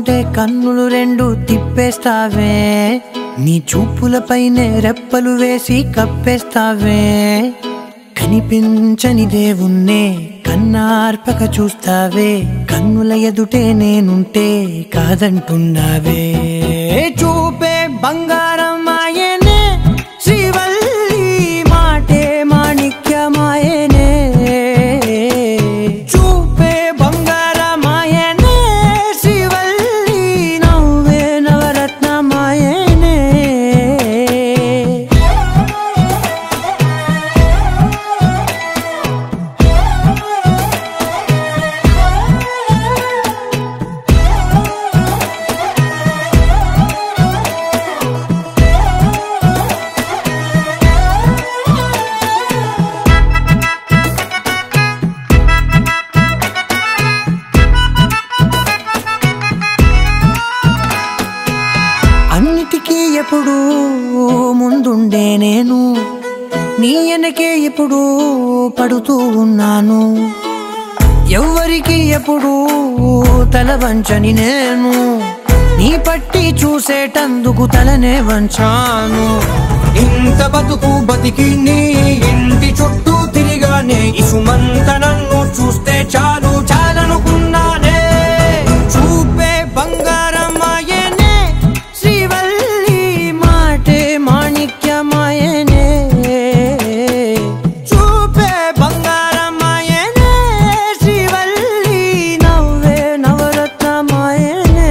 చూస్తుంటే కన్నులు రెండు తిప్పేస్తావే, నీ చూపులపైనే రెప్పలు వేసి కప్పేస్తావే. కనిపించని దేవుణ్ణే కన్నార్పక చూస్తావే, కన్నుల ఎదుటే నేనుంటే కాదంటున్నావే. చూపే బంగారం ఆయనే, శ్రీవల్లి మాటే మాణిక్యమాయనే. చూపే బంగారం ఆయనే, శ్రీవల్లి నవ్వే నవరత్నమాయనే. అన్నిటికీ ఎప్పుడు ముందుండే నేను, నీ వెనకే ఎప్పుడు పడుతూ ఉన్నాను. ఎవ్వరికి ఎప్పుడు తల వంచని నేను, నీ పట్టి చూసేటందుకు తలనే వంచాను. ఇంత బతుకు బతికి నీ ఇంటి చుట్టూ తిరిగానే, ఇసుమంత నన్ను చూస్తే చాలు చాలనుకున్నానే. చూపే బంగారం ఆయనే, శ్రీవల్లి మాటే మాణిక్యమాయనే. చూపే బంగారం ఆయనే, శ్రీవల్లి నవ్వే నవరత్నమాయనే.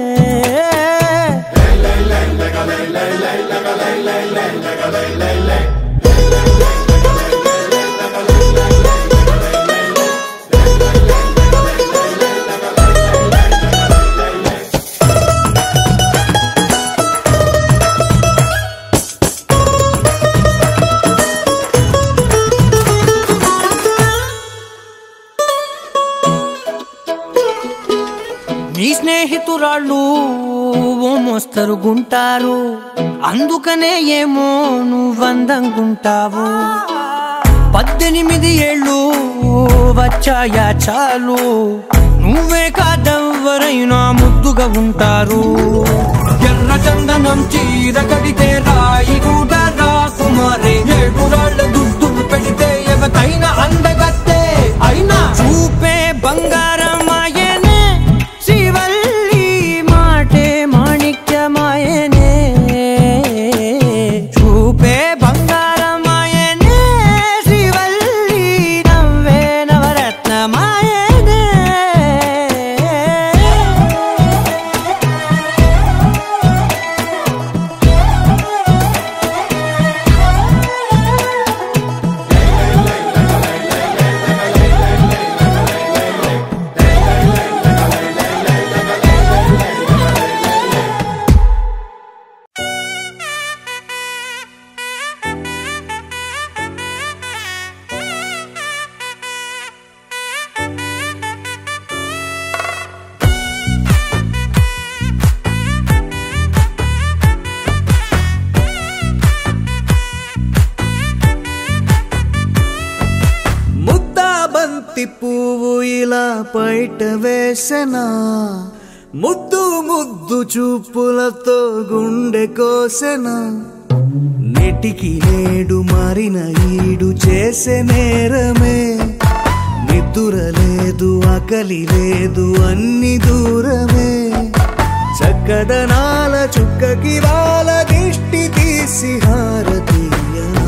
నీ స్నేహితురాళ్ళు ఓ మోస్తరుగుంటారు, అందుకనే ఏమో నువ్వందంగుంటావు. 18 ఏళ్ళు వచ్చాయా చాలు, నువ్వే కాదెవ్వరైనా ముద్దుగా ఉంటారు. ఎర్ర చందనం చీర కడితే రాయి కూడా రాకుమారే, 7 రాళ్ల దుద్దులు పెడితే ఎవతైనా అందగత్తే అయినా. చూపే బంగారం ఆయనే, శ్రీవల్లి మాటే మాణిక్యమాయనే. చూపే బంగారం ఆయనే, శ్రీవల్లి నవ్వే నవరత్నమాయనే. బంతి పువ్వు ఇలా బయట వేసెనా, ముద్దు ముద్దు చూపులతో గుండె కోసెనా. నెటికి నేడు మారిన ఈడు చేసే నేరమే, నిద్ర లేదు ఆకలి లేదు అన్ని దూరమే. చక్కదనాల చుక్కకి వాళ్ళ దిష్టి తీసి హారతీయనా.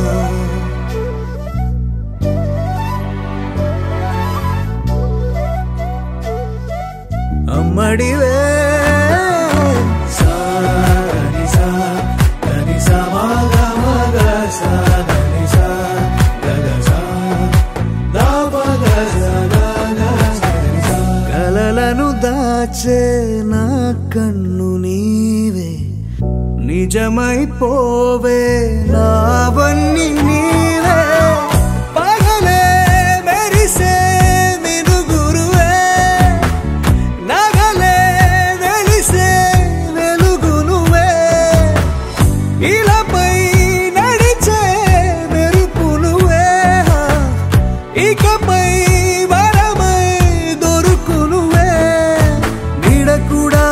అమ్మడివే కలలను దాచే నా కన్ను నీవే, నిజమైపోవే నావన్నీ నీవే. పగలే మెరిసే మినుగురువే, నగలే వెలిసే వెలుగు నువ్వే. ఇలాపై నడిచే మెరుపు నువ్వే, ఇకపై వరమై దొరుకు నువ్వే. నీడ కూడా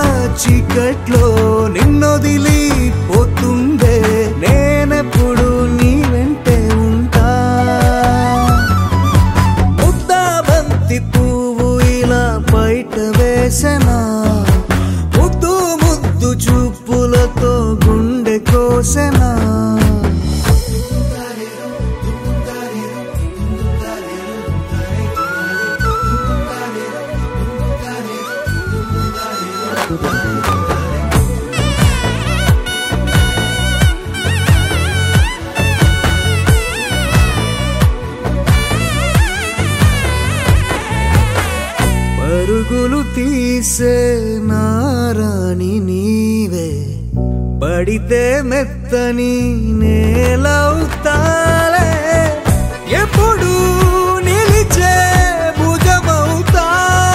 పరుగులు తీసే నారాణి నీవే పడితే మెత్తని నేలవుతాలే ఎప్పుడు నిలిచే భుజమవుతా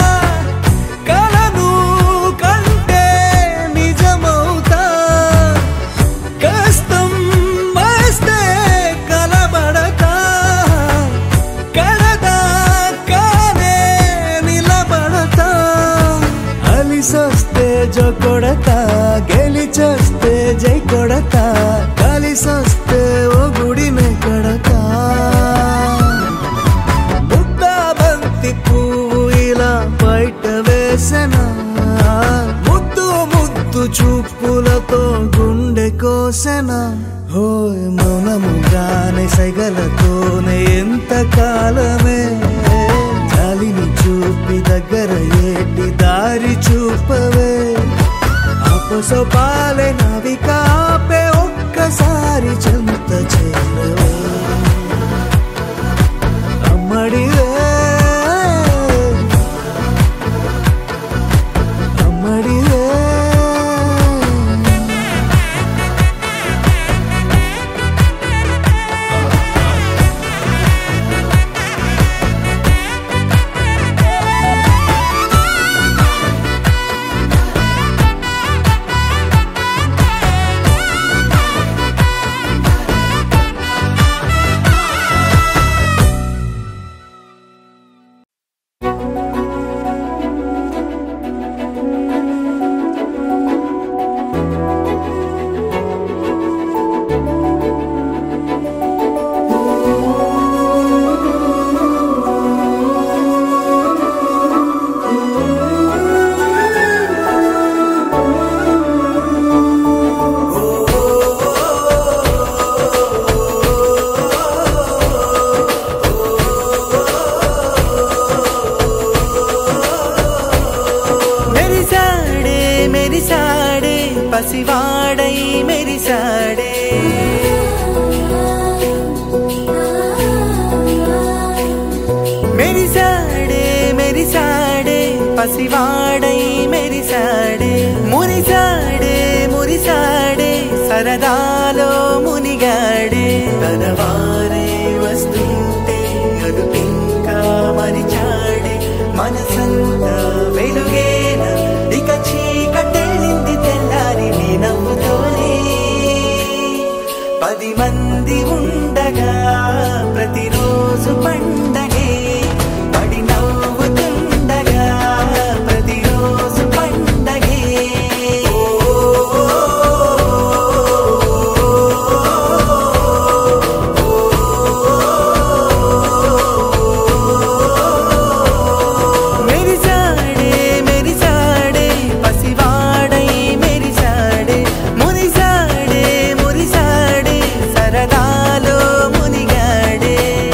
కలను కంటే నిజమవుతా కష్టం వస్తే కలబడతా కడదాకానే నిలబడతా అలిసొస్తే జో కొడతా గెలిచొస్తే జై కొడతా కలిసొస్తే ఓ గుడినే కడతా ముద్దా బంతి పువ్వు ఇలా బయట వేసనా ముద్దు ముద్దు చూపులతో గుండె కోసెనా హోయ్ మౌనముగానే సైగలతోనే ఎంత కాలమే జాలిని చూపి దగ్గర ఏటి దారి చూపవే అపసోపాలే నవికాపే ఒక్కసారి చెంత చేరవే అమ్మడివే అమ్మడివే పసివాడై మెరిసాడే మెరిసాడే మెరిసాడే పసివాడై మెరిసాడే మురిసాడే మురిసాడే సరదాలో మునిగాడే తనవారే వస్తుంటే అదుపింకా మరిచాడే మనసంతా వెలుగేన ఇక చీకటెళ్ళింది తెల్లారి నీ నవ్వుతోనే 10 మంది ఉండగా ప్రతిరోజు పండగే పడి నవ్వుతుండగా ప్రతిరోజు పండగే మెరిసాడే మెరిసాడే పసివాడై మెరిసాడే మురిసాడే మురిసాడే సరదాలో మునిగాడే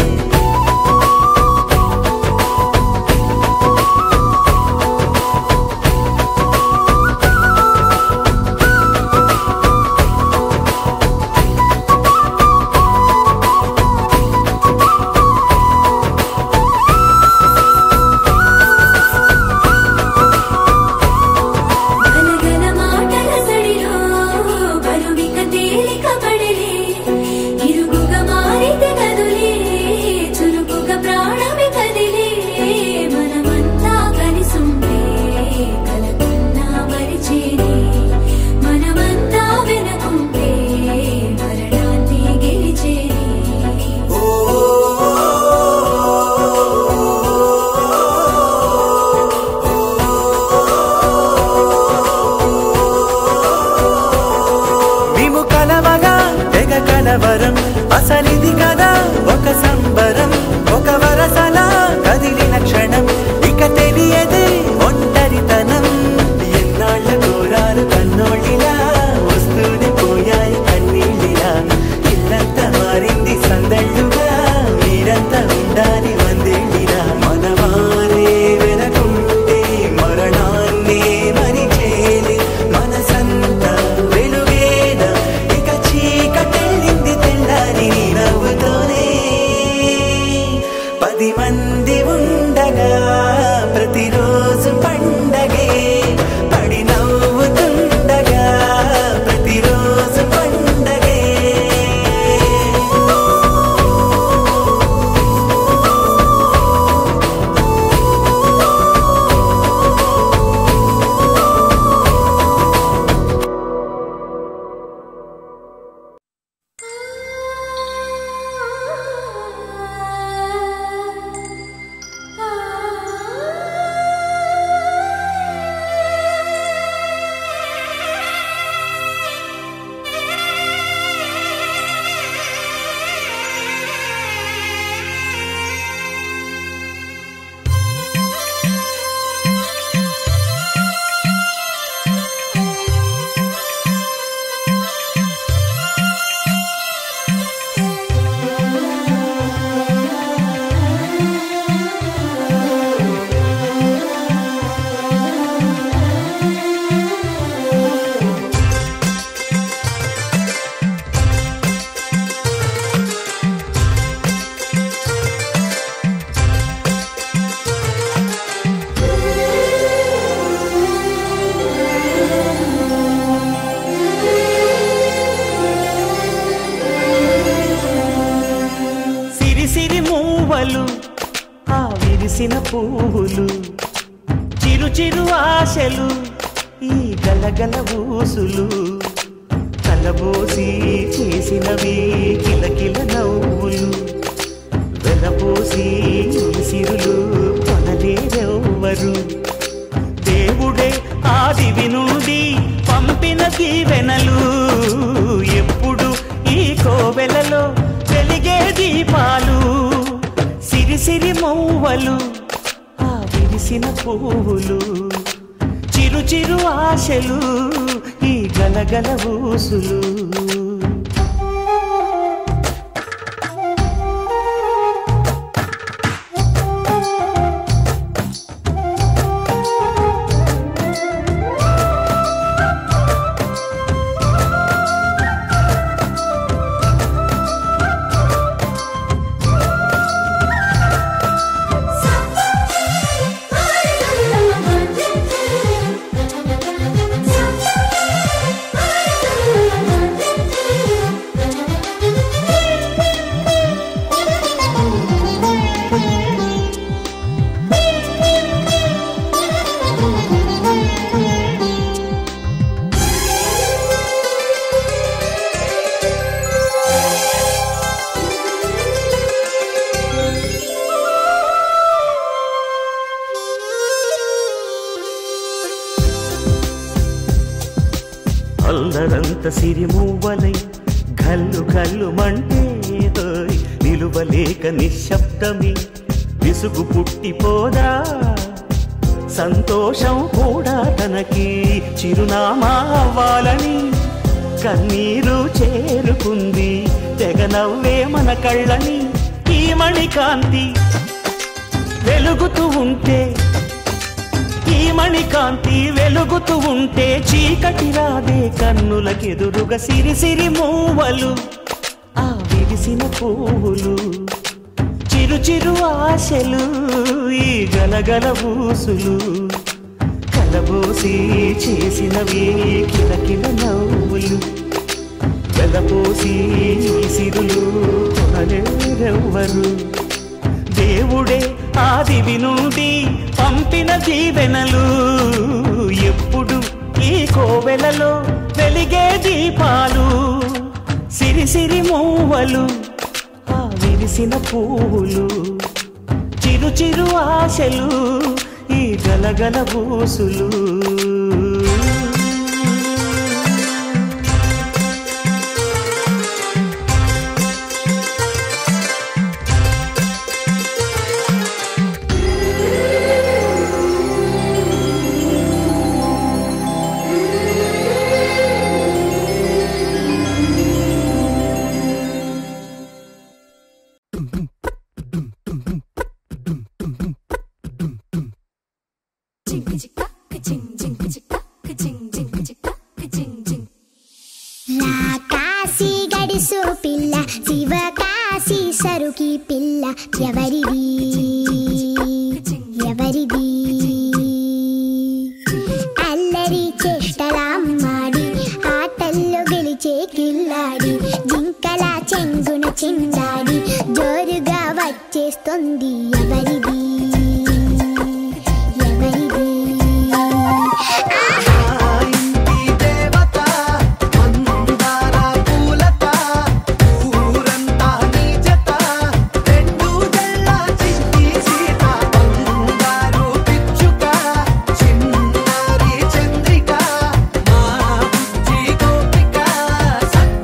గలగల మాటల సడిలో బరువిక తేలిక పడిలే ఇరుగుగా మారితే కదులే చురుకుగా ప్రాణమి కదిలే మనమంతా కలిసుంటే కలకున్నా మరిచేనే మనమంతా వెనకుంటే మరణాన్ని గెలిచేనే మేము కలవగా తెగ కలవరం అసలిది కదా ఒక సంబరం ఒక వరసలా కదిలిన క్షణం ఇక తెలియదే ఒంటరితనం ఎన్నాళ్ళ కోరారు కన్నోళ్ళిలా వస్తూనే పోయాయి కన్నీళ్ళిలా ఇల్లంతా మారింది సందళ్ళుగా మీరంతా ఉండాలి వందేళ్ళిలా మనవారే వెనకుంటే మరణాన్ని మరిచేలి మనసంతా వెలుగేన ఇక చీకటెళ్ళింది తెల్లారి నీ నవ్వుతోనే 10 మంది ఉండగా ప్రతిరోజు మూవలు ఆ విరిసిన పువ్వులు చిరు చిరు ఆశలు ఈ గలగల ఊసులు కలబోసి చేసినవి కిలకిల నవ్వులు వెలపోసి సిరులు కొనలేరెవ్వరు దేవుడే ఆదివి నుండి పంపిన దీవెనలు ఎప్పుడు ఈ కోవెలలో వెలిగే దీపాలు సిరి సిరి మూవలు ఆ విరిసిన పువ్వులు చిరు చిరు ఆశలు ఈ గలగల ఊసులు అల్లరంత సిరిమూవలై గల్లు గల్లు మంటే నిలువలేక నిశ్శబ్దమి విసుగు పుట్టిపోదా సంతోషం కూడా తనకి చిరునామా అవ్వాలని కన్నీరు చేరుకుంది తెగ నవ్వే మన కళ్ళని ఈ మణికాంతి వెలుగుతూ ఉంటే ఈ మణికాంతి వెలుగుతూ ఉంటే చీకటి రాదే కన్నులకెదురుగా సిరి సిరి మూవలు ఆ విరిసిన పువ్వులు చిరు చిరు ఆశలు ఈ గలగల ఊసులు కలబోసి చేసినవి కిలకిల నవ్వులు వెలపోసి సిరులు కొనలేరెవ్వరు దేవుడే ఆదివి నుండి పంపిన దీవెనలు ఎప్పుడు ఈ కోవెలలో వెలిగే దీపాలు సిరి సిరి మూవలు ఆ విరిసిన పువ్వులు చిరు చిరు ఆశలు ఈ గలగల ఊసులు సరుకి పిల్ల ఎవరిది ఎవరిది అల్లరి చేష్టలామ్మాడి ఆటల్లో గెలిచే కిల్లాడి జింకల చెంగున చిందాడి జోరుగా వచ్చేస్తుంది ఎవరిది ఎవరిది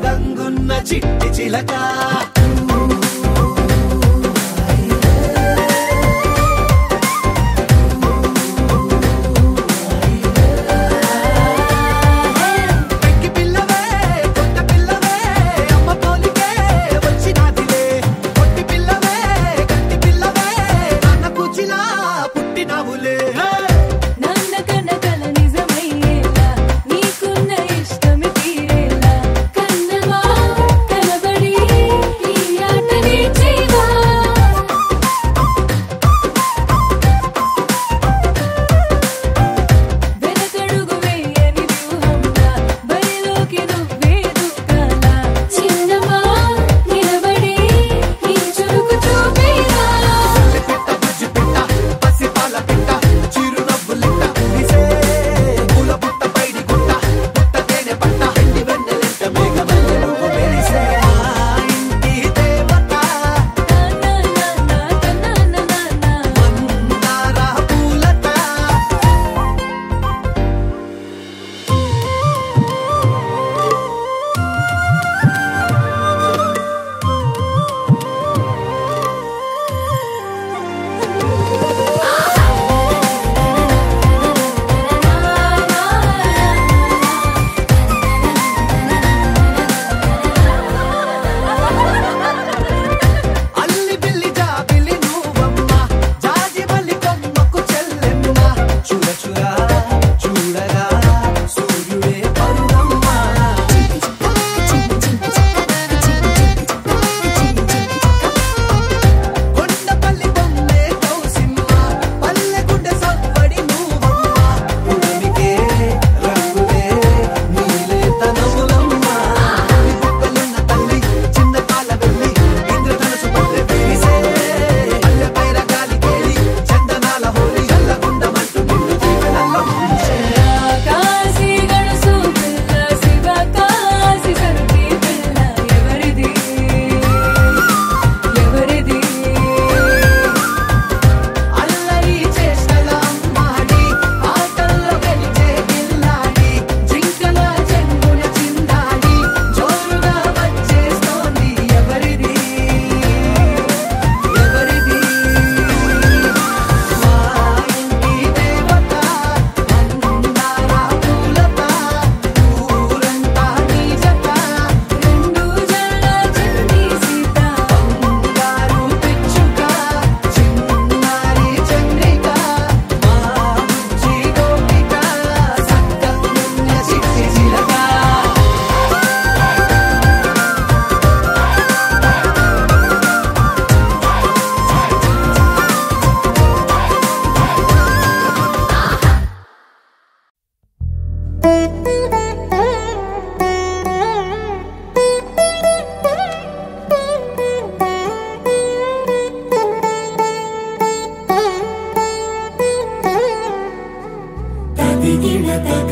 చిట్టి చిలక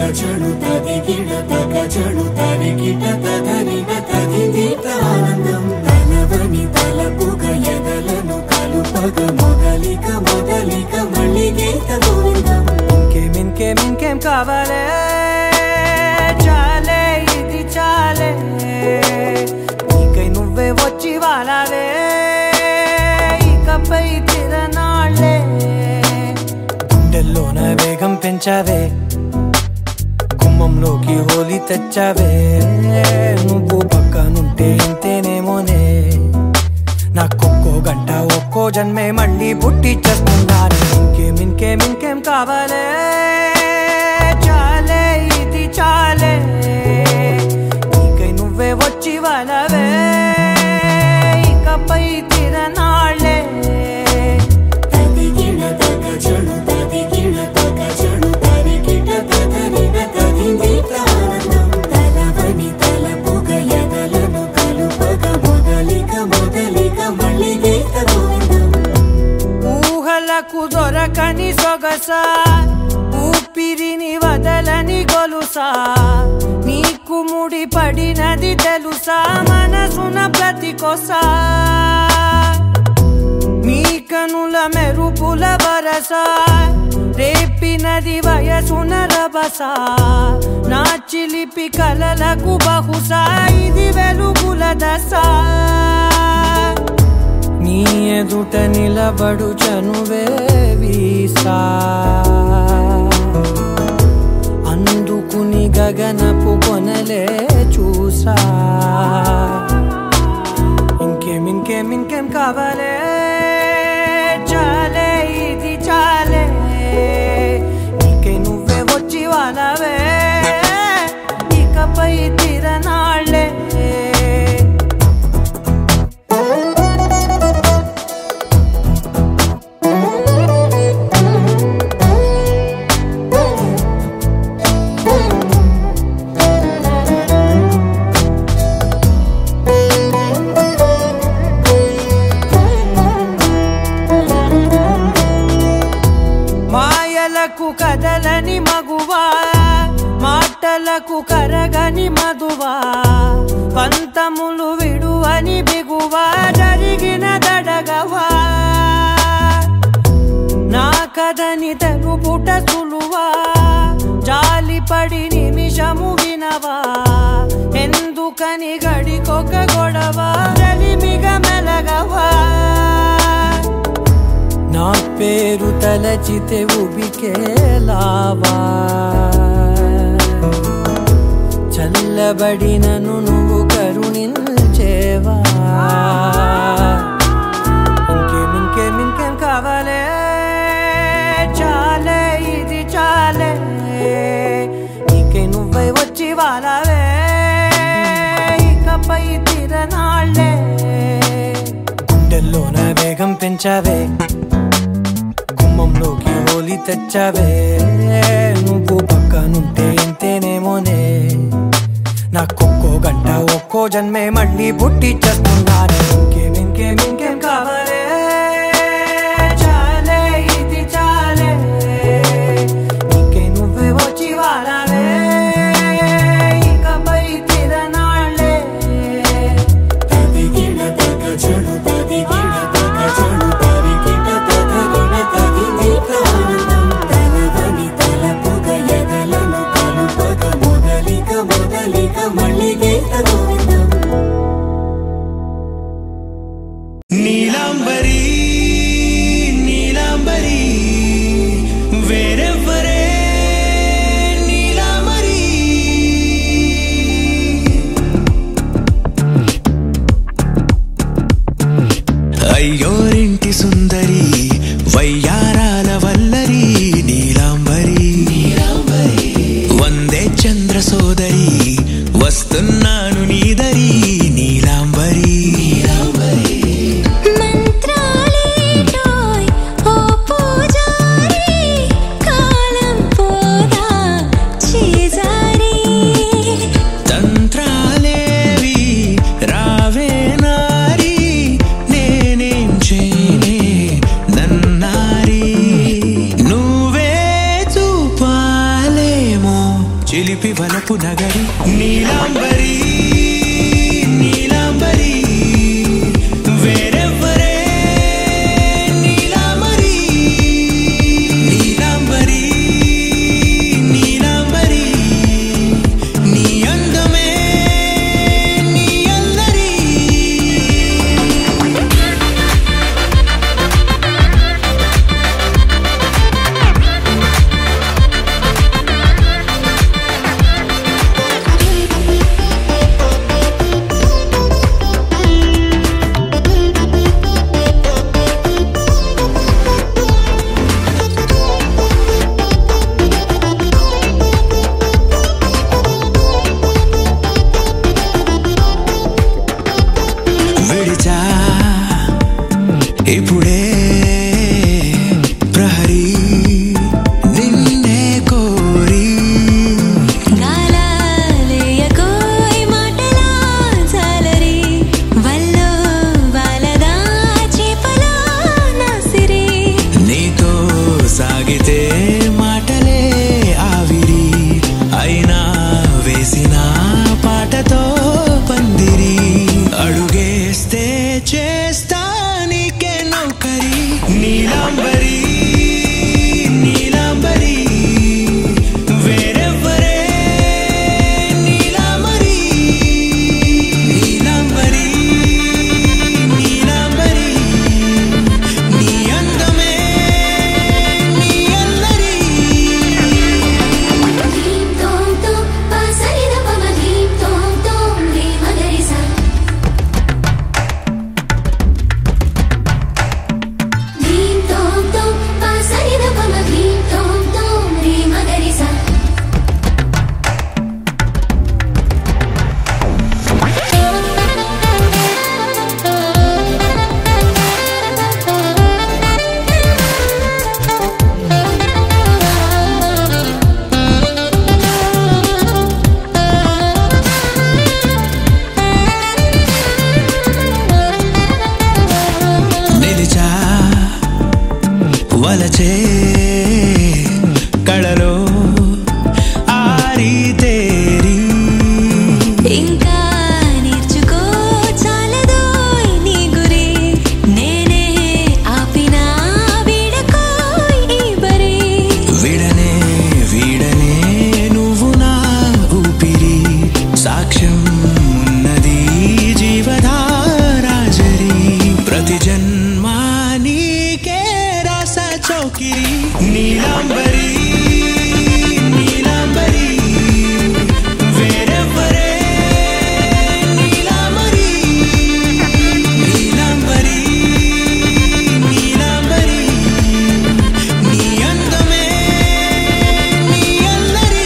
చడు తదిగిడ తగ చడు తరిగిట తదనిన తదిదీత ఆనందం తలవని తలపుగ ఎదలను కలుపగ మొదలిక మొదలిక మళ్ళీ గీత గోవిందం ఇంకేం కావాలే చాలే ఇది చాలే నీకై నువ్వే వచ్చి వాలావే ఇకపై తిరనాళ్ళే గుండెల్లోన వేగం పెంచావే గుమ్మంలోకి హోలీ తెచ్చావే నువ్వు పక్కనుంటే ఇంతేనేమోనే నాకొక్కో గంట ఒక్కో జన్మే మళ్ళీ పుట్టి చేస్తున్నాను ఇంకేం కావాలే చాలే ఇది చాలే నీకై నువ్వే వచ్చి వాలవే ఇకపై తిరనాళ్ళే తదిగిడ తగ చడు తదిగిడ తగ చడు తరిగిట తదనిన తదిదీత ఆనందం తలవని తలపుగ ఎదలను కలుపగ మొదలిక మొదలిక మళ్ళీ గీత గోవిందం ఊహలకు దొరకని సొగసా ఊపిరిని వదలని గొలుసా నీకు ముడి పడినది తెలుసా మనసున ప్రతి కొసా నీ కనుల మెరుపుల వరసా రేపినది వయసున రభసా నా చిలిపి కలలకు బహుశా ఇది వెలుగుల దశ నీ ఎదుట నిలబడు చనువే వీసా అందుకుని గగనపు కొనలే చూసా ఇంకేం కావాలే చాలే ఇది చాలే నీకై నువ్వే వచ్చి వాలవే ఇకపై తిరనాళ్ళే కదలని మగువా మాటలకు కరగని మధువా పంతములు విడువని బిగువా జరిగిన దడగవా నా కథని తెలుపుట సులువా జాలిపడి నిమిషము వినవా ఎందుకని గడికొక గొడవ రలిమిగ మెలగవా నా పేరు తలచితే ఉబికేలావా చల్లబడినను నువ్వు కరుణించేవా ఇంకేం కావాలే చాలే ఇది చాలే నీకై నువ్వై వచ్చి వాలవే ఇకపై తిరనాళ్ళే గుండెల్లోన వేగం పెంచావే గుమ్మంలోకి హోలీ తెచ్చావే నువ్వు పక్కనుంటే ఇంతేనేమోనే నాకొక్కో గంట ఒక్కో జన్మే మళ్ళీ పుట్టి చేస్తున్నాను ఇంకేం కావాలే చాలే ఇది చాలే నీకై నువ్వే వచ్చి వాలవే ఇకపై తిరనాళ్ళే తదిగిడ తగ చడు తదిగిడ తగ చడు తరిగిట తదనిన తదిదీత ఆనందం తలవని తలపుగ ఎదలను కలుపగ మొదలిక మొదలిక మళ్ళీ గీత గోవిందం నీలాంబరి నీలాంబరి వేరెవ్వరే నీలాంబరి అయ్యోరింటి సుందరి వయ్యారాల వల్లరి నీలాంబరి వందే చంద్ర సోదరి వస్తున్నాను నీదరి నీలాంబరి మంత్రాలేటోయ్ ఓ పూజారి కాలం పోదా చేజారి తంత్రాలేవి రావే నారి నేనేం చేయనే నన్నారి నువ్వు ఇప్పుడే ప్రహరీ నిన్నే కోరి గాలాలేయకోయ్ మాటలా జాలరి వల్లో వాలదా చేపలా నాసిరి నీతో సాగితే మాటలే ఆవిరి అయినా వేసిన పాటతో పందిరి అడుగేస్తే చేస్తా నీకే నౌకరి నీలాంబరి నీలాంబరి వేరెవ్వరే నీలాంబరి నీలాంబరి నీలాంబరి నీ అందమే నీ అల్లరి ధీం తోం తోం పాసరిద పమ ధీం తోం తోం రే మగరిసా ధీం తోం తోం పాసరిద పమ ధీం తోం తోం రే మగరిసా నిలిచా వలచే కళలో ఆరి తేరి ఇంకా నేర్చుకో చాలదోయ్ నీ గురి నేనే ఆపినా వీడకోయ్ ఈ బరి విడనే వీడనే నువ్వు నా ఊపిరి సాక్ష్యం ఉన్నది జీవధారాజరి ప్రతి జన్మా నీకే రాస చౌకిరి నీలాంబరి నీలాంబరి వేరెవ్వరే నీలాంబరి నీలాంబరి నీలాంబరి నీ అందమే నీ అల్లరి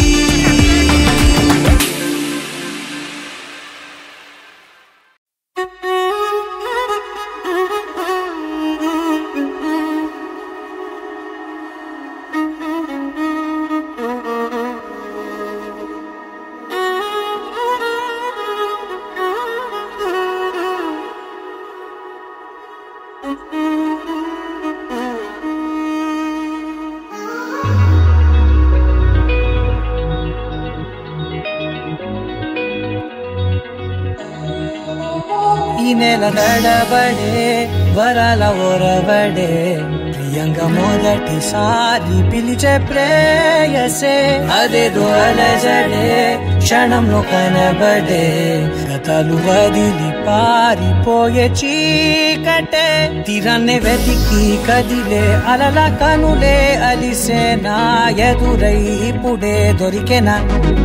ఈ నెల నడబడే వరాల ఒరబడే ప్రియంగా మొదటిసారి పిలిచే ప్రేయసే అదేదో అలజడే క్షణంలో కనబడే గతాలు వదిలి పారిపోయే చీకటే తీరాన్ని వెతికి కదిలే అలల కనులే అలిసే నా ఎదురై ఇప్పుడే దొరికెనా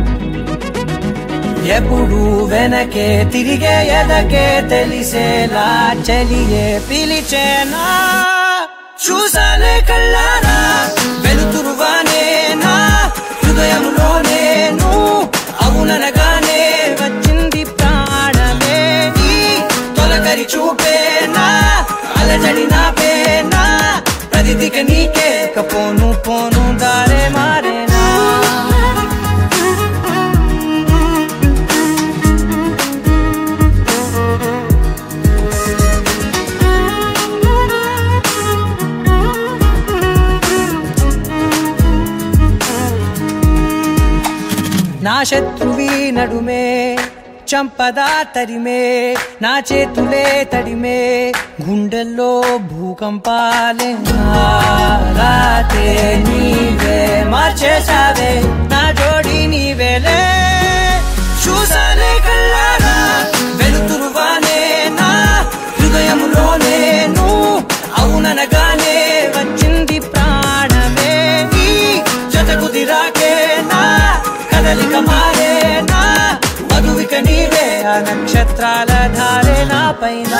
ఎప్పుడు వెనకే తిరిగే ఎదకే తెలిసేలా చెలియే పిలిచేనా చూసానే కళ్ళారా వెలుతురువానే నా హృదయంలోనే అవుననగానే వచ్చింది ప్రాణమే ఈ తొలకరి చూపేనా అలజడి నాపేనా ప్రతిదిక నీకే పోను పోను దారే మారేనా నా శత్రువి నడుమే చంపదా తరిమే నా చేతులే తడిమే గుండెల్లో భూకంపాలే రాతే నీవే మార్చేసావే నా జోడి నీవేలే చూసానే కళ్ళారా వెలుతురువానే నా హృదయంలోనే అవుననగానే వచ్చింది ప్రాణమే ఈ జత కుదిరాకే నా కదలిక మారేనా మధువిక నీవే ఆ నక్షత్రాల ధారే నా పైన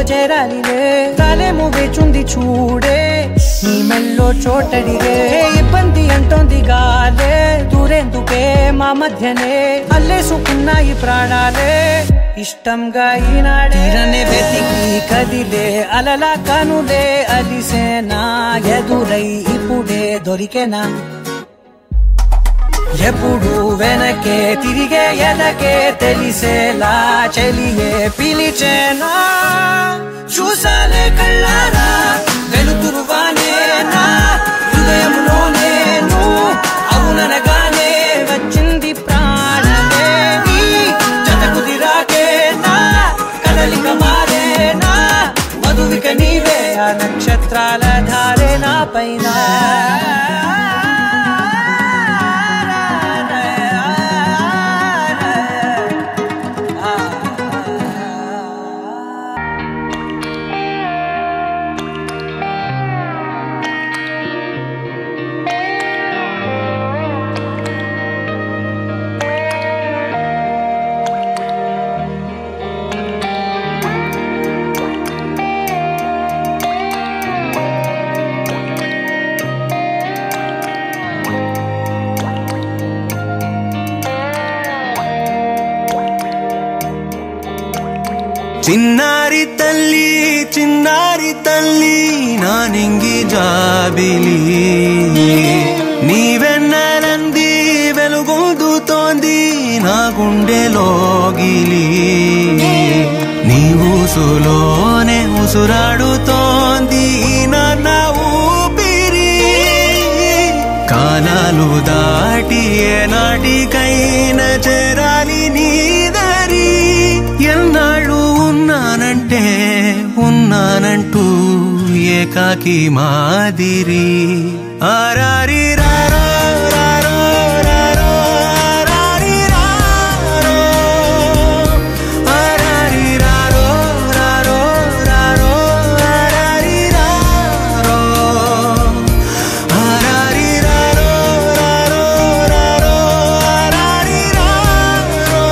చేరాలిలే తాలేమో వేచుంది చూడే నీ మెల్లో చోటడిగే ఇబ్బంది అంటోంది గాలే దూరేందుకే మా మధ్యనే అల్లేసుకున్నాయి ప్రాణాలే ఇష్టంగా ఈనాడే తీరనే వెతికి కదిలే అలలా కనులే అలిసేనా ఎదురై ఇప్పుడే దొరికేనా ఎప్పుడు వెనకే తిరిగే ఎదకే తెలిసేలా చెలియే పిలిచేనా చూసాలే కళ్ళారా వెలుతురువానే నా హృదయంలోనే నువ్వు అవుననగానే వచ్చింది ప్రాణమే నీ జత కుదిరాకే నా కదలిక మారేనా మధువిక నీవే ఆ నక్షత్రాల ధారే నా పైన చిన్నారి తల్లి నా నింగి జాబిలి నీవెన్నెలంది వెలుగొందుతోంది నా గుండెలోగిలి నీ ఊసులోనే ఉసురాడుతోంది నాన్న ఊపిరి కాలాలు దాటి ఏనాటికైనా చేరాలి నీ దారి ఎన్నాళ్ళు ఉన్నానంటూ ఏకాకి మాదిరి ఆరారి రారో రారో రారో ఆరారి రారో ఆరారి రారో రారో రారో ఆరారి రారో ఆరారి రారో రారో రారో ఆరారి రారో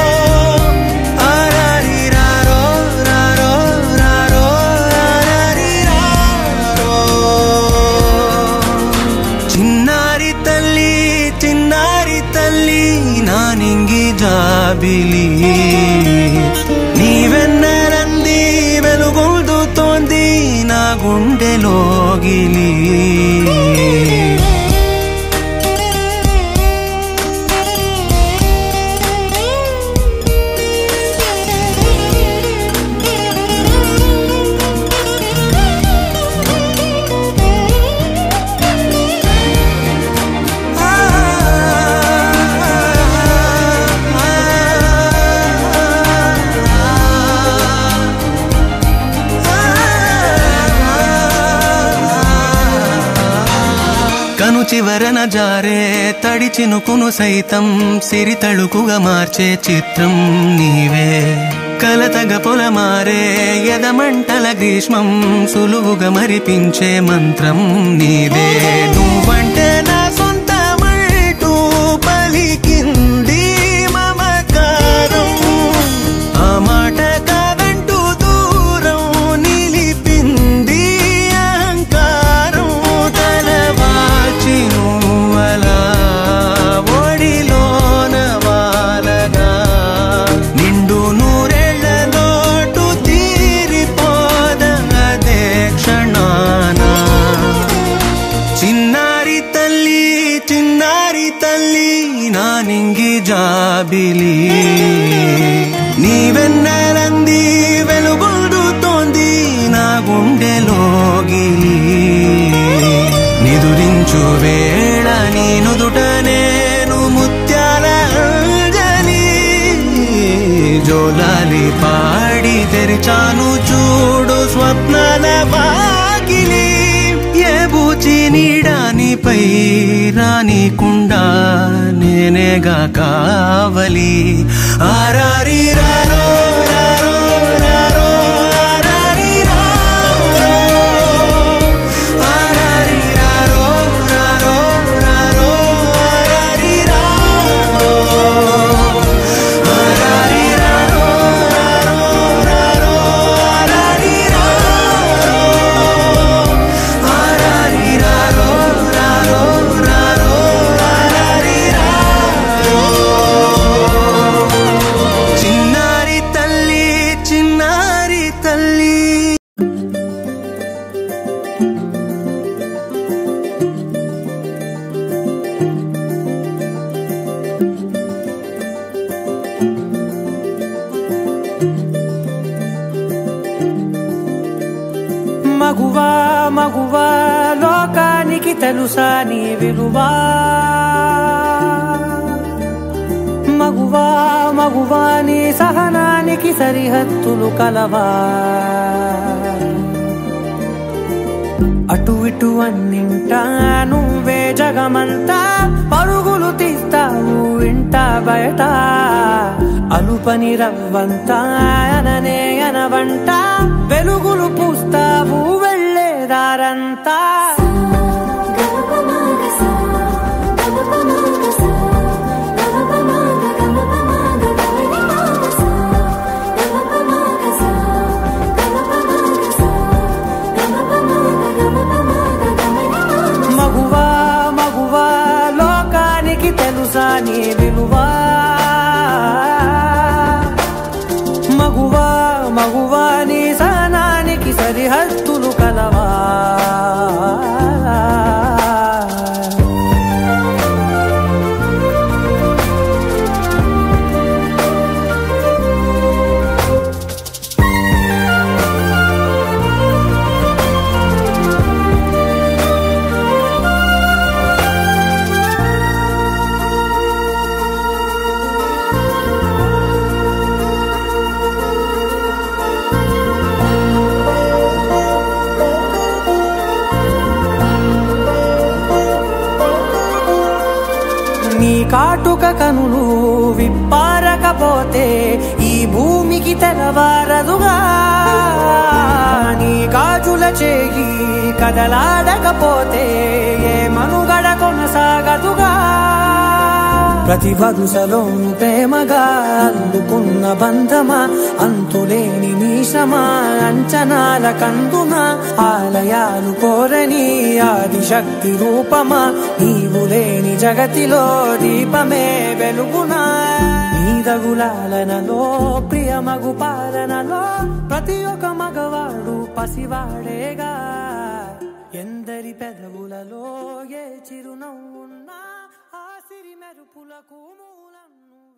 ఆరారి రారో రారో రారో ఆరారి రారో చిన్నారి తల్లి నా నింగి జాబిలి నీవెన్నెలంది వెలుగొందుతోంది నా గుండెలోగిలి కను చివరన జారే తడి చినుకును సైతం సిరి తళుకుగా మార్చే చిత్రం నీవే కలతగ పొలమారే ఎదమంటల గ్రీష్మం సులువుగా మరిపించే మంత్రం నీదే నువ్వంటే నా సొంతమంటూ పలికింది మమకారం ఆ మాట కాదంటూ దూరం నిలిపింది అహంకారం తలవాచి నువ్వలా ఒడిలోన వాలగా నిండు నూరేళ్ల లోటు తీరిపోదదే క్షణాన చిన్నారి తల్లి నా నింగి జాబిలి నీవెన్నెలంది వెలుగొందుతోంది నా గుండెలోగిలి నిదురించు వేళ నీ నుదుట నేను ముత్యాల అంజలి జోలాలి పాడి తెరిచాను చూడు స్వప్నాల వాకిలి ఏ బూచి నీడానిపై రానికుండా నేనేగా కావలి ఆరారి రారో రారో రారో ఆరారి రారో ఆరారి రారో రారో రారో ఆరారి రారో ఆరారి రారో రారో రారో ఆరారి మగువా మగువా లోకానికి తెలుసా నీ విలువా మగువా మగువా నీ సహనానికి సరిహద్దులు కలవా అటు ఇటు అన్నింటా నువ్వే జగమంతా పరుగులు తీస్తావు ఇంట బయట అలుపని రవ్వంతా అననే అనవంట వెలుగులు పూస్తావు వెళ్ళేదారంతా మగువా మగువా లోకానికి తెలుసా నీ విలువా మగువా మగువా నీ సహనానికి సరిహద్దులు కలవా నీ కాటుక కనులు విప్పారకపోతే ఈ భూమికి తెలవారదుగా నీ గాజుల చేయి కదలాడకపోతే ఏ మనుగడ కొనసాగదుగా ప్రతి వరుసలోను ప్రేమగా అల్లుకున్న బంధమా అంతులేని మీసమా అంచనాల కందున ఆలయాలు కోరని ఆదిశక్తి రూపమా నీవు లేని జగతిలో దీపమే వెలుగునా నీదగులాలనలో ప్రియమగు పాలనలో ప్రతి ఒక్క మగవాడు పసివాడేగా ఎందరి పెదవులలో ఏ చిరునవ్వున్నా ఆ సిరి మెరుపులకు మూలం